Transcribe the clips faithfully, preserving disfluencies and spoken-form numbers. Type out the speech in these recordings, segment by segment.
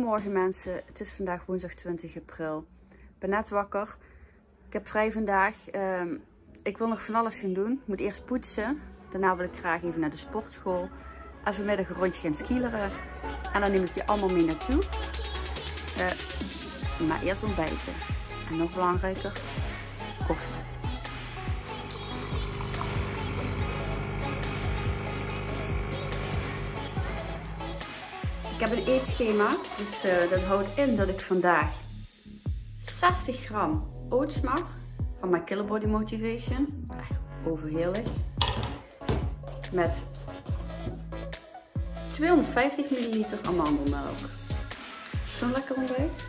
Goedemorgen mensen, het is vandaag woensdag twintig april. Ik ben net wakker. Ik heb vrij vandaag. Uh, ik wil nog van alles gaan doen. Ik moet eerst poetsen. Daarna wil ik graag even naar de sportschool. En vanmiddag een rondje gaan skileren. En dan neem ik je allemaal mee naartoe. Uh, maar eerst ontbijten. En nog belangrijker, koffie. Ik heb een eetschema, dus uh, dat houdt in dat ik vandaag zestig gram oats mag van My Killer Body Motivation. Echt overheerlijk. Met tweehonderdvijftig milliliter amandelmelk. Zo'n lekker ontbijt.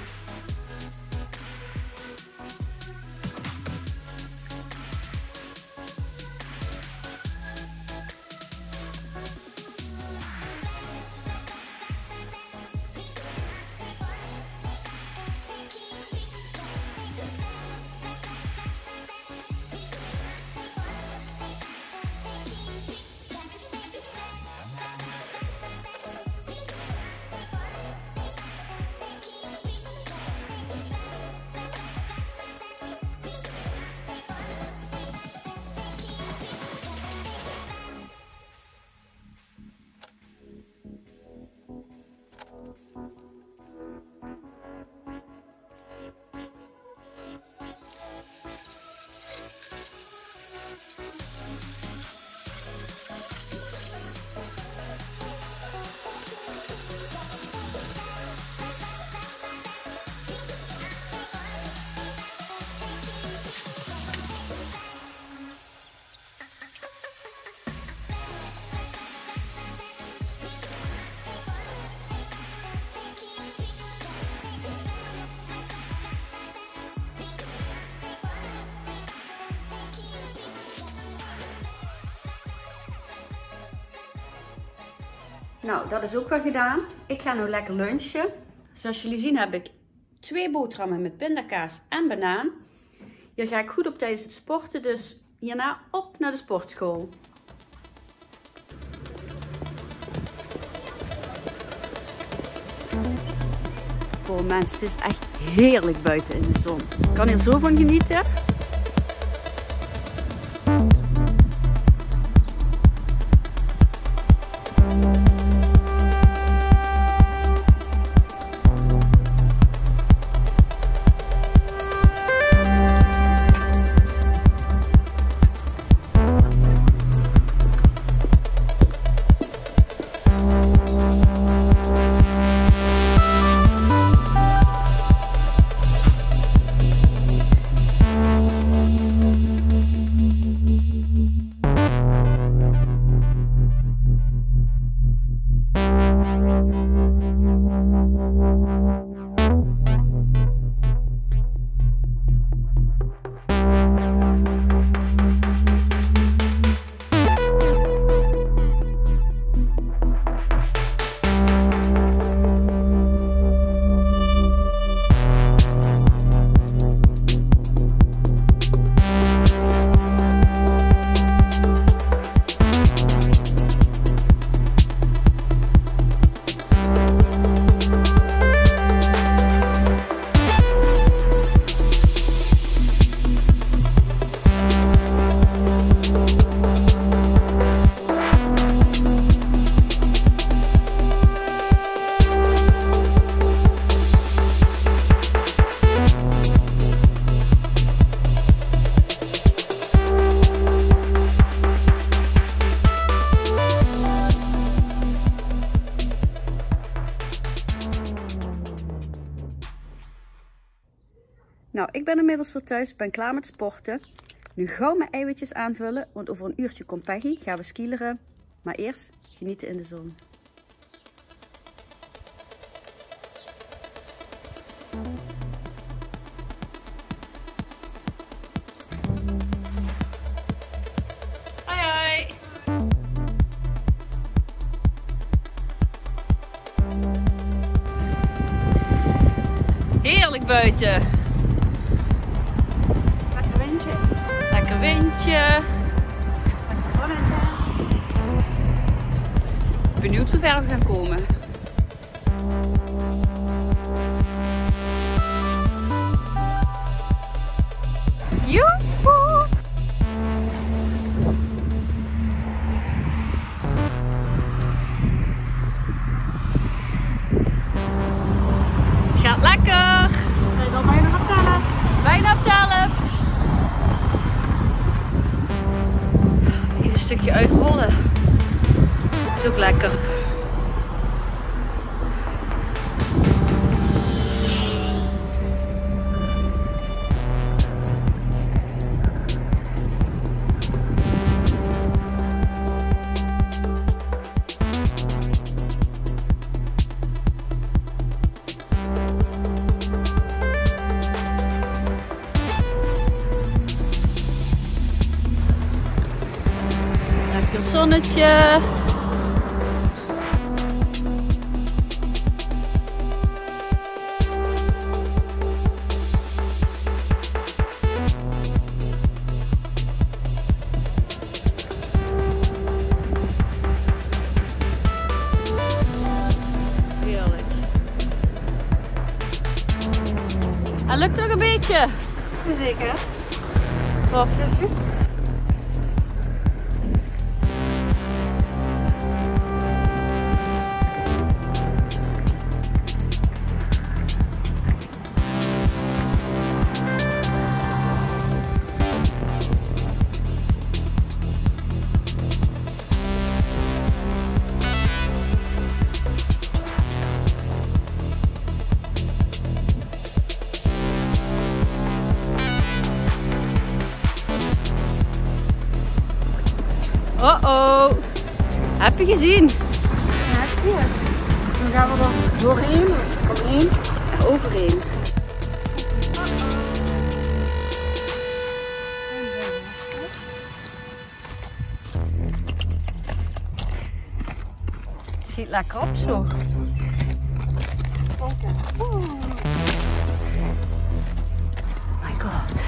Nou, dat is ook wel gedaan. Ik ga nu lekker lunchen. Zoals jullie zien heb ik twee boterhammen met pindakaas en banaan. Hier ga ik goed op tijdens het sporten, dus hierna op naar de sportschool. Oh mensen, het is echt heerlijk buiten in de zon. Ik kan hier zo van genieten. Nou, ik ben inmiddels weer thuis, ben klaar met sporten. Nu gauw mijn eiwitjes aanvullen, want over een uurtje komt Peggy, gaan we skileren. Maar eerst genieten in de zon. Hoi hoi! Heerlijk buiten! Lekker windje. Benieuwd hoe ver we gaan komen. beetje uitrollen. Is ook lekker. Lekker zonnetje. Heerlijk. Ah, lukt nog een beetje? Zeker. Top. Oh oh, heb je gezien? Ja, ik zie het. Dan gaan we er doorheen, omheen En overheen. Het schiet lekker op zo. Oh my god.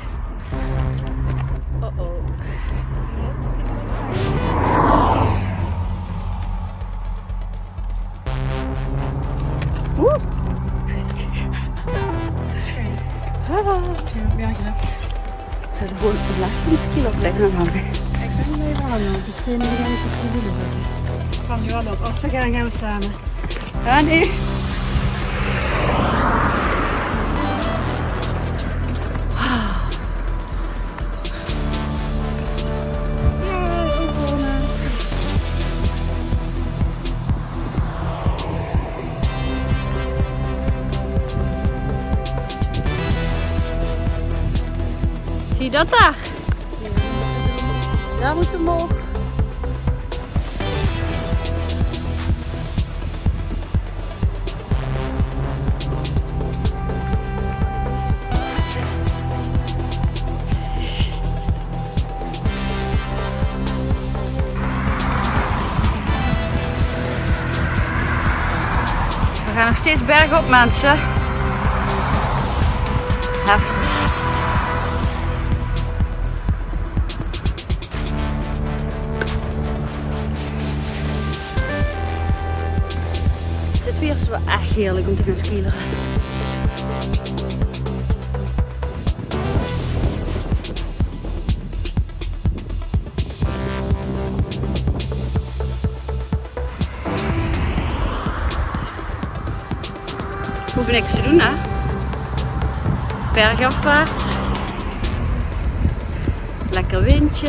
Oh oh. Oeh. Hallo. Ja, ja. Zou je gewoon op laag misschien of blijven hangen? Ik ben er even hangen, want de stenen beginnen tussen de wielen zitten. Ik kan nu wel op. Als we gaan, gaan we samen. Ja, nee. Zie je dat daar? Daar moeten we omhoog. We gaan nog steeds bergop, mensen. Heftig. Dit weer is wel echt heerlijk om te gaan skileren. Hoef niks te doen, hè? Bergafwaarts. Lekker windje.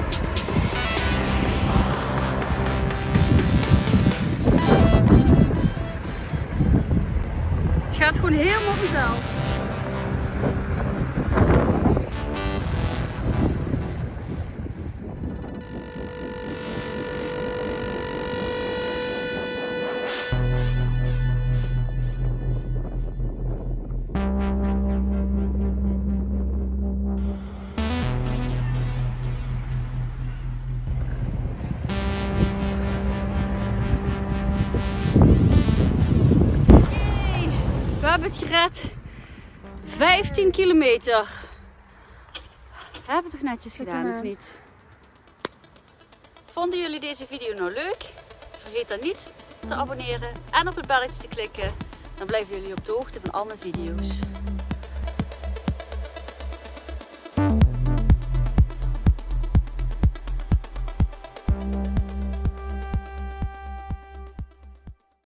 Het gaat gewoon helemaal vanzelf. We hebben het gered. vijftien kilometer. Hebben we toch netjes gedaan, of niet? Vonden jullie deze video nou leuk? Vergeet dan niet te abonneren en op het belletje te klikken. Dan blijven jullie op de hoogte van al mijn video's.